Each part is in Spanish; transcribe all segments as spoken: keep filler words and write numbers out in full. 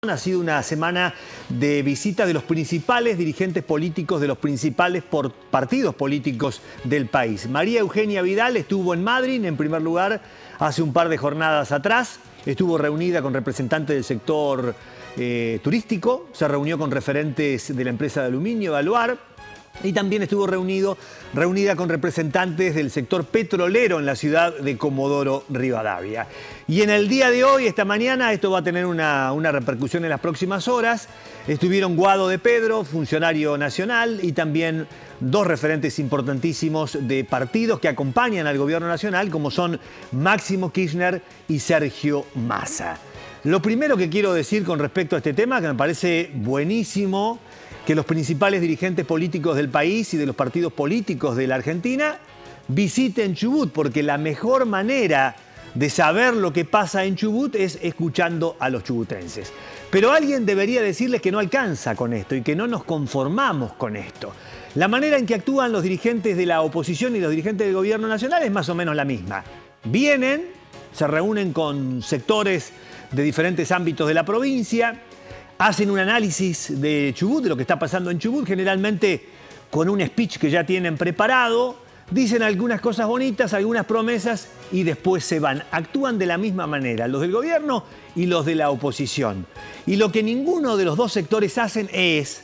Ha sido una semana de visita de los principales dirigentes políticos de los principales partidos políticos del país. María Eugenia Vidal estuvo en Madrid, en primer lugar, hace un par de jornadas atrás. Estuvo reunida con representantes del sector eh, turístico, se reunió con referentes de la empresa de aluminio, Evaluar, y también estuvo reunido, reunida con representantes del sector petrolero en la ciudad de Comodoro Rivadavia. Y en el día de hoy, esta mañana, esto va a tener una, una repercusión en las próximas horas. Estuvieron Guado de Pedro, funcionario nacional, y también dos referentes importantísimos de partidos que acompañan al gobierno nacional, como son Máximo Kirchner y Sergio Massa. Lo primero que quiero decir con respecto a este tema, que me parece buenísimo que los principales dirigentes políticos del país y de los partidos políticos de la Argentina visiten Chubut, porque la mejor manera de saber lo que pasa en Chubut es escuchando a los chubutenses. Pero alguien debería decirles que no alcanza con esto y que no nos conformamos con esto. La manera en que actúan los dirigentes de la oposición y los dirigentes del gobierno nacional es más o menos la misma. Vienen, se reúnen con sectores de diferentes ámbitos de la provincia, hacen un análisis de Chubut, de lo que está pasando en Chubut, generalmente con un speech que ya tienen preparado, dicen algunas cosas bonitas, algunas promesas y después se van. Actúan de la misma manera, los del gobierno y los de la oposición. Y lo que ninguno de los dos sectores hacen es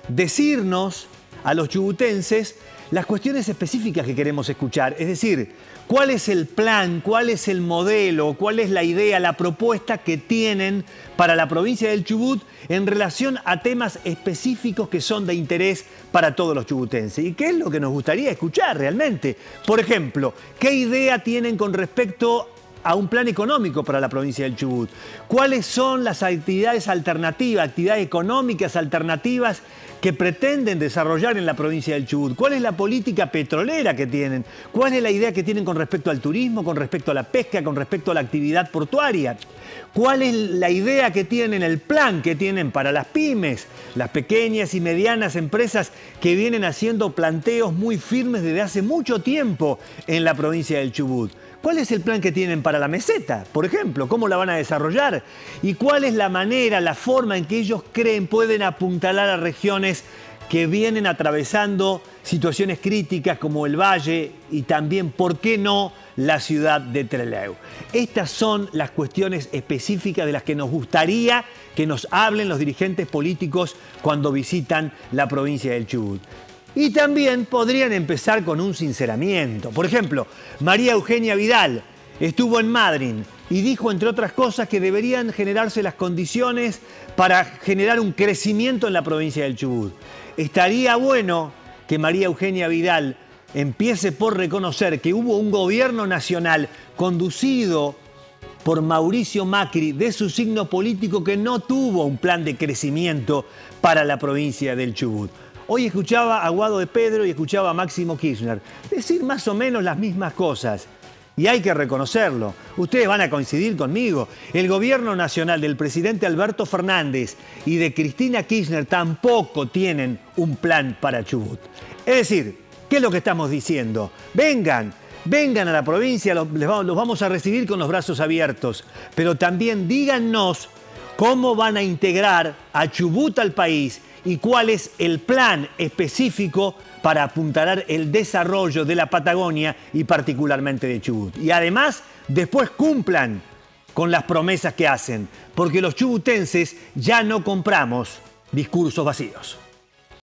decirnos a los chubutenses las cuestiones específicas que queremos escuchar. Es decir, cuál es el plan, cuál es el modelo, cuál es la idea, la propuesta que tienen para la provincia del Chubut en relación a temas específicos que son de interés para todos los chubutenses. ¿Y qué es lo que nos gustaría escuchar realmente? Por ejemplo, ¿qué idea tienen con respecto a un plan económico para la provincia del Chubut? ¿Cuáles son las actividades alternativas, actividades económicas alternativas que pretenden desarrollar en la provincia del Chubut? ¿Cuál es la política petrolera que tienen? ¿Cuál es la idea que tienen con respecto al turismo, con respecto a la pesca, con respecto a la actividad portuaria? ¿Cuál es la idea que tienen, el plan que tienen para las pymes, las pequeñas y medianas empresas que vienen haciendo planteos muy firmes desde hace mucho tiempo en la provincia del Chubut? ¿Cuál es el plan que tienen para la meseta, por ejemplo? ¿Cómo la van a desarrollar? ¿Y cuál es la manera, la forma en que ellos creen pueden apuntalar a regiones que vienen atravesando situaciones críticas como el Valle y también, ¿por qué no?, la ciudad de Trelew? Estas son las cuestiones específicas de las que nos gustaría que nos hablen los dirigentes políticos cuando visitan la provincia del Chubut. Y también podrían empezar con un sinceramiento. Por ejemplo, María Eugenia Vidal estuvo en Madrid y dijo, entre otras cosas, que deberían generarse las condiciones para generar un crecimiento en la provincia del Chubut. Estaría bueno que María Eugenia Vidal empiece por reconocer que hubo un gobierno nacional conducido por Mauricio Macri, de su signo político, que no tuvo un plan de crecimiento para la provincia del Chubut. Hoy escuchaba a Guado de Pedro y escuchaba a Máximo Kirchner decir más o menos las mismas cosas. Y hay que reconocerlo. Ustedes van a coincidir conmigo. El gobierno nacional del presidente Alberto Fernández y de Cristina Kirchner tampoco tienen un plan para Chubut. Es decir, ¿qué es lo que estamos diciendo? Vengan, vengan a la provincia, los, los vamos a recibir con los brazos abiertos. Pero también díganos cómo van a integrar a Chubut al país y cuál es el plan específico para apuntalar el desarrollo de la Patagonia y particularmente de Chubut. Y además, después cumplan con las promesas que hacen, porque los chubutenses ya no compramos discursos vacíos.